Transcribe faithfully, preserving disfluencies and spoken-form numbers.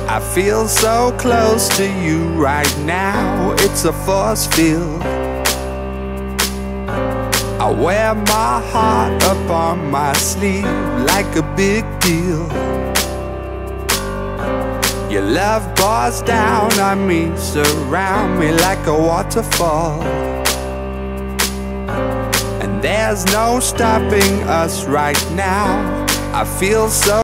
I feel so close to you right now, it's a force field. I wear my heart up on my sleeve like a big deal. Your love pours down on me, surround me like a waterfall. And there's no stopping us right now. I feel so